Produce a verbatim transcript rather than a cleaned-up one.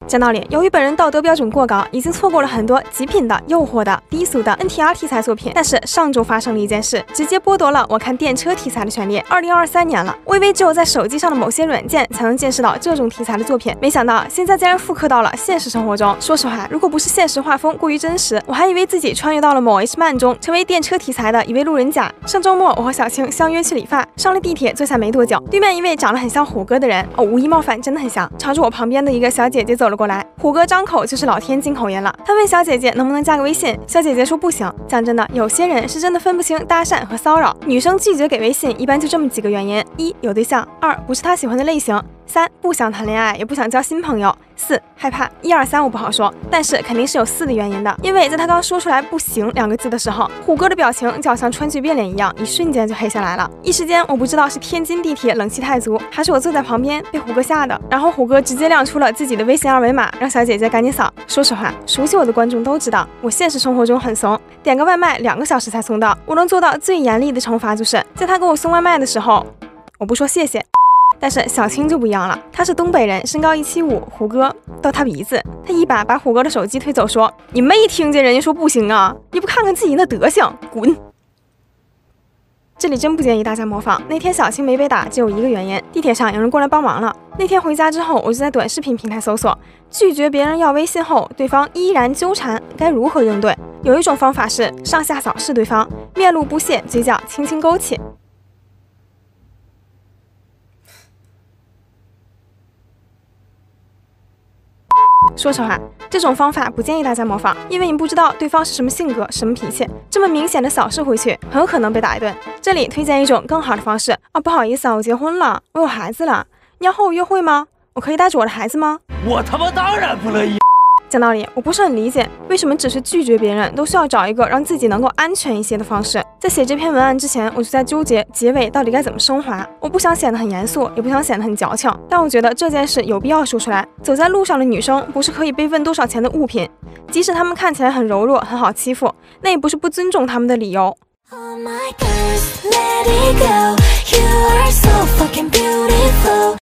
讲道理，由于本人道德标准过高，已经错过了很多极品的、诱惑的、低俗的 N T R 题材作品。但是上周发生了一件事，直接剥夺了我看电车题材的权利。二零二三年了，我以为只有在手机上的某些软件才能见识到这种题材的作品，没想到现在竟然复刻到了现实生活中。说实话，如果不是现实画风过于真实，我还以为自己穿越到了某 H 漫中，成为电车题材的一位路人甲。上周末，我和小青相约去理发，上了地铁，坐下没多久，对面一位长得很像虎哥的人，哦，无意冒犯，真的很像，朝着我旁边的一个小姐姐走了过来。虎哥张口就是老天津口音了，他问小姐姐能不能加个微信，小姐姐说不行。讲真的，有些人是真的分不清搭讪和骚扰。女生拒绝给微信，一般就这么几个原因：一、有对象；二、不是她喜欢的类型；三、不想谈恋爱，也不想交新朋友；四、害怕。一二三我不好说，但是肯定是有四的原因的。因为在他刚说出来不行两个字的时候，虎哥的表情就好像川剧变脸一样，一瞬间就黑下来了。一时间我不知道是天津地铁冷气太足，还是我坐在旁边被虎哥吓的。然后虎哥直接亮出了自己的微信二维码，让小姐姐赶紧扫。说实话，熟悉我的观众都知道，我现实生活中很怂，点个外卖两个小时才送到。我能做到最严厉的惩罚，就是在他给我送外卖的时候，我不说谢谢。但是小青就不一样了，他是东北人，身高一七五，虎哥到他鼻子，他一把把虎哥的手机推走，说：“你没听见人家说不行啊？你不看看自己那德行，滚！”这里真不建议大家模仿。那天小青没被打，只有一个原因，地铁上有人过来帮忙了。那天回家之后，我就在短视频平台搜索，拒绝别人要微信后，对方依然纠缠，该如何应对？有一种方法是上下扫视对方，面露不屑，嘴角轻轻勾起。说实话，这种方法不建议大家模仿，因为你不知道对方是什么性格、什么脾气，这么明显的扫视回去，很有可能被打一顿。这里推荐一种更好的方式啊，不好意思啊，我结婚了，我有孩子了，你要和我约会吗？我可以带着我的孩子吗？ 我他妈当然不乐意。 讲道理，我不是很理解，为什么只是拒绝别人都需要找一个让自己能够安全一些的方式。在写这篇文案之前，我就在纠结结尾到底该怎么升华。我不想显得很严肃，也不想显得很矫情，但我觉得这件事有必要说出来。走在路上的女生不是可以被问多少钱的物品，即使她们看起来很柔弱、很好欺负，那也不是不尊重她们的理由。Oh my girls, let it go. You are so fucking beautiful.